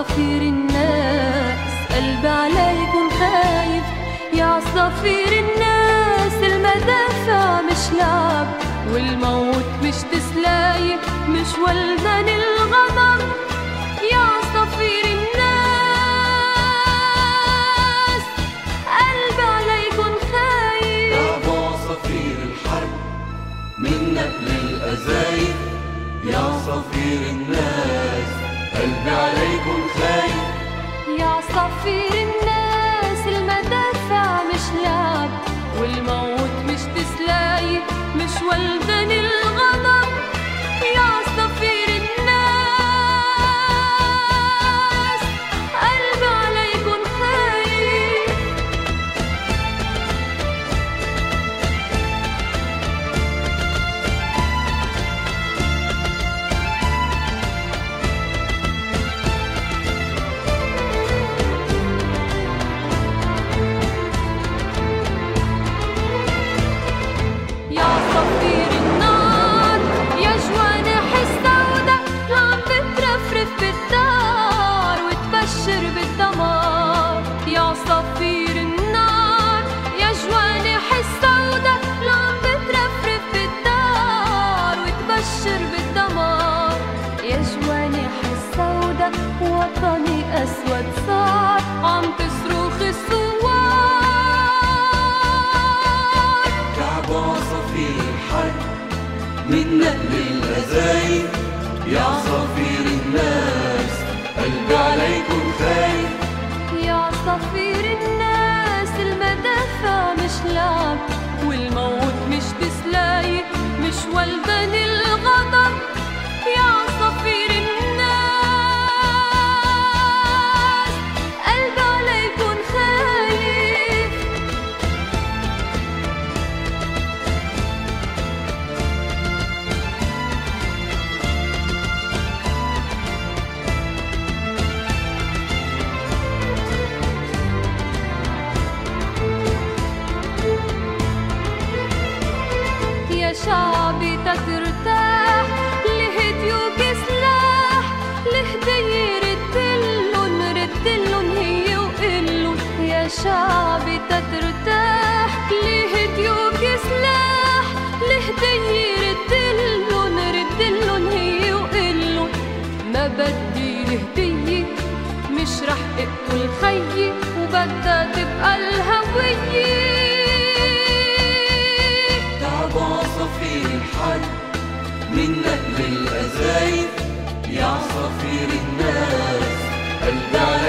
عصافير الناس قلبي عليكن خايف، يا عصافير الناس المدافع مش لعب، والموت مش تسلاي مش ولدان الغضب، يا عصافير الناس قلبي عليكن خايف. تعبوا عصافير الحرب من نقل الأزايد، يا عصافير الناس قلبي عليكن خايف، يا عصافير الناس المدافع مش لعب، والموت مش تسلاي مش ولدان الغضب، يا عصافير الناس قلبي عليكن خايف. يا عصافير النار يا جوانح السودا عم بترفرف بالدار وتبشر بالدمار، يا عصافير النار يا جوانح السودا عم بترفرف بالدار وتبشر بالدمار، يا جوانح السودا وطني أسود صار عم تصرخ الثوار. تعبوا عصافير الحرب من نقل الأزايد، يا عصافير الناس قلبي عليكن خايف، يا عصافير الناس المدافع مش لعب، والموت مش تسلاي مش ولدان الغضب، يا عصافير الناس قلبي عليكن خايف. يا شعبي تترتاح ليه ديوك سلاح، ليه دي ردلن هي وقلن، يا شعبي تترتاح ليه ديوك سلاح، ليه دي ردلن هي وقلن، ما بدي الهدية مش رح اقتل خيي وبدها تبقى الهوية. تعبوا عصافير الحرب من نقل الأزايد، يا عصافير الناس قلبي عليكن